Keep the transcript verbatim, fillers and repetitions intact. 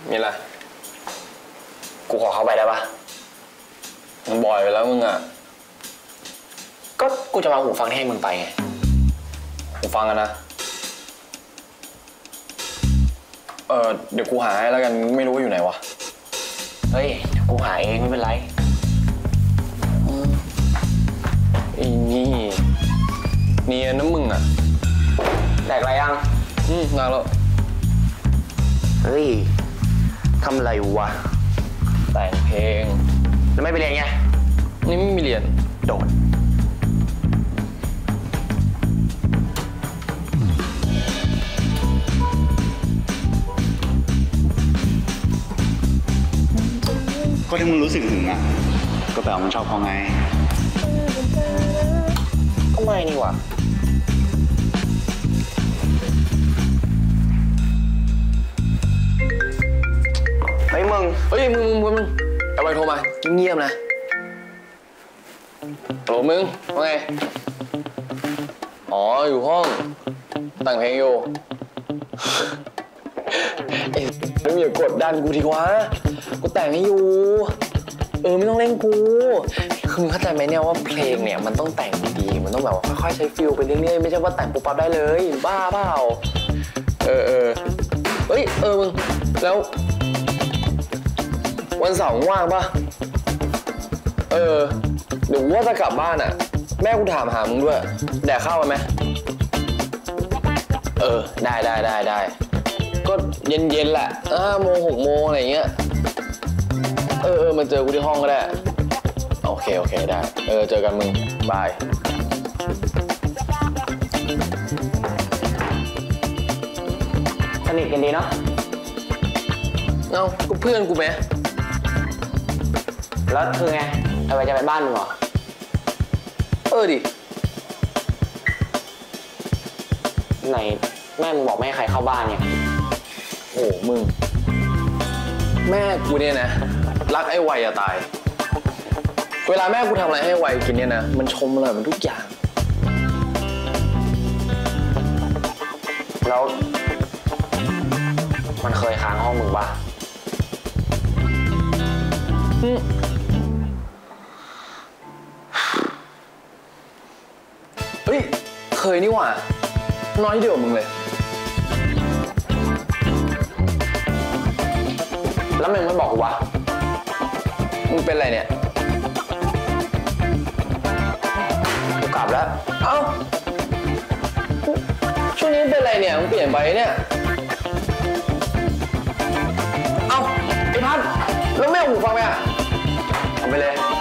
มีอะไรกูขอเข้าไปได้ปะมันบ่อยไปแล้วมึงอ่ะก็กูจะมาหูฟังให้มึงไปไงหูฟังกันนะเออเดี๋ยวกูหาให้แล้วกันไม่รู้ว่าอยู่ไหนวะเฮ้ยกูหาเองไม่เป็นไรไอ้นี่เนียนนะมึงอ่ะแดกอะไรยังอืมนานแล้วเฮ้ยทำอะไรวะแต่งเพลงแล้วไม่ไปเรียนไงนี่ไม่มีเรียนโดดก็ที่มึงรู้สึกถึงอ่ะก็แปลว่ามึงชอบเขาไงก็ไม่นี่หว่าเฮ้ยมึงเฮ้ยมึงมึงมึงเอาไปโทรมาเงียบๆนะโหลมึงว่าไงอ๋ออยู่ห้องแต่งเพลงอยู่เอ๊ะมึงอย่ากดดันกูทีวะกูแต่งให้อยู่เออไม่ต้องเล่นกูคือมึงเข้าใจไหมเนี่ยว่าเพลงเนี่ยมันต้องแต่งดีๆมันต้องแบบว่าค่อยๆใช้ฟิลไปเรื่อยๆไม่ใช่ว่าแต่งปุ๊บปั๊บได้เลยบ้าเปล่าเออเออเฮ้ยเออมึงแล้ววันเสาร์ว่างปะเออเดี๋ยวว่าจะกลับบ้านอ่ะแม่กูถามหามึงด้วยแดกข้าวกันไหมเออได้ได้ได้ได้ก็เย็นเย็นแหละห้าโมงหกโมงอะไรเงี้ยเออเออมาเจอกูที่ห้องก็ได้โอเคโอเคได้เออเจอกันมึงบายสนิทกันดีเนาะเอ้าก็เพื่อนกูไหมแล้วคือไงเอาไปจะไปบ้านมึงเหรอเออดิไหนแม่มึงบอกไม่ให้ใครเข้าบ้านไงโอ้มึงแม่กูเนี่ยนะรักไอ้ไวอะตายเวลาแม่กูทำอะไรให้ไวกินเนี่ยนะมันชมอร่อยมันทุกอย่างแล้วมันเคยค้างห้องมึงปะเฮ้ยเคยนี่หว่าน้อยเดียวมึงเลยแล้วมึงไม่บอกกูวะมึงเป็นอะไรเนี่ยกูกลับแล้วเอ้าช่วงนี้เป็นอะไรเนี่ยมึงเปลี่ยนไปเนี่ยเอ้าไอ้พัดแล้วแม่หูฟังไหมอ่ะเอาไปเลย